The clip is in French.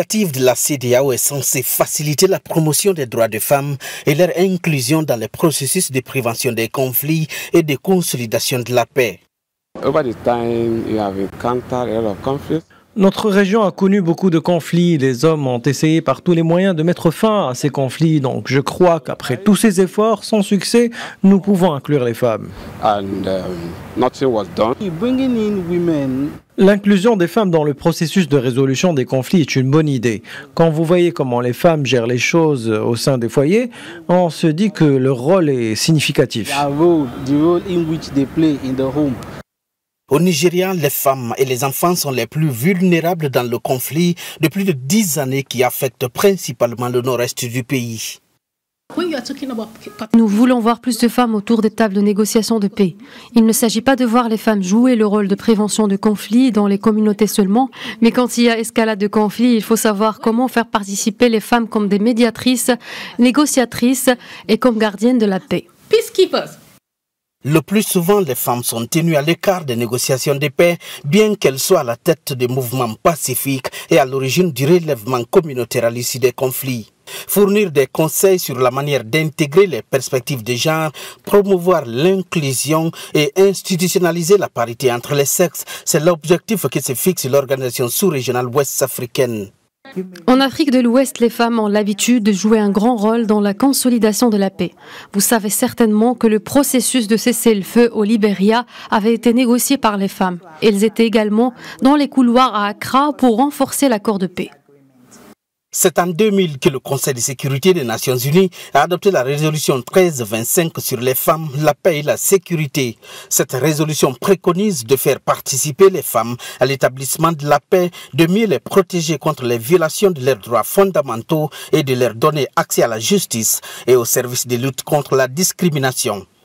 L'initiative de la CEDEAO est censée faciliter la promotion des droits des femmes et leur inclusion dans les processus de prévention des conflits et de consolidation de la paix. Notre région a connu beaucoup de conflits. Les hommes ont essayé par tous les moyens de mettre fin à ces conflits. Donc je crois qu'après tous ces efforts, sans succès, nous pouvons inclure les femmes. L'inclusion des femmes dans le processus de résolution des conflits est une bonne idée. Quand vous voyez comment les femmes gèrent les choses au sein des foyers, on se dit que leur rôle est significatif. Au Nigeria, les femmes et les enfants sont les plus vulnérables dans le conflit de plus de 10 années qui affecte principalement le nord-est du pays. Nous voulons voir plus de femmes autour des tables de négociation de paix. Il ne s'agit pas de voir les femmes jouer le rôle de prévention de conflits dans les communautés seulement, mais quand il y a escalade de conflits, il faut savoir comment faire participer les femmes comme des médiatrices, négociatrices et comme gardiennes de la paix. Peacekeepers. Le plus souvent, les femmes sont tenues à l'écart des négociations de paix, bien qu'elles soient à la tête des mouvements pacifiques et à l'origine du relèvement communautaire à l'issue des conflits. Fournir des conseils sur la manière d'intégrer les perspectives de genre, promouvoir l'inclusion et institutionnaliser la parité entre les sexes, c'est l'objectif que se fixe l'organisation sous-régionale ouest-africaine. En Afrique de l'Ouest, les femmes ont l'habitude de jouer un grand rôle dans la consolidation de la paix. Vous savez certainement que le processus de cessez-le-feu au Libéria avait été négocié par les femmes. Elles étaient également dans les couloirs à Accra pour renforcer l'accord de paix. C'est en 2000 que le Conseil de sécurité des Nations Unies a adopté la résolution 1325 sur les femmes, la paix et la sécurité. Cette résolution préconise de faire participer les femmes à l'établissement de la paix, de mieux les protéger contre les violations de leurs droits fondamentaux et de leur donner accès à la justice et au service de lutte contre la discrimination.